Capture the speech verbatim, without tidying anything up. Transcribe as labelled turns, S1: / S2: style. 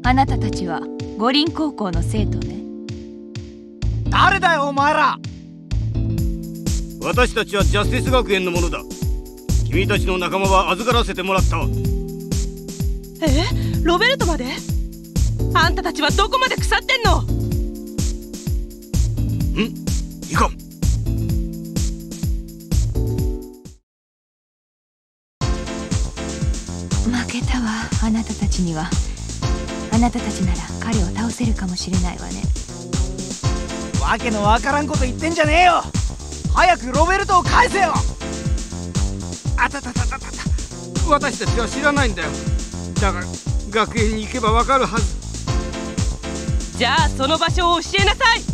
S1: あなたたちは五輪高校の生徒ね。
S2: 誰だよお前ら。
S3: 私たちはジャスティス学園のものだ。君たちの仲間は預からせてもらった。
S4: え、ロベルトまで？あんたたちはどこまで腐ってんの？
S3: ん？いかん。
S1: 負けたわ。あなたたちには。あなたたちなら彼を倒せるかもしれないわね。
S2: わけのわからんこと言ってんじゃねえよ。早くロベルトを返せよ。
S3: あたたたたたた、私たちは知らないんだよ。だが学園に行けばわかるはず。
S4: じゃあその場所を教えなさい。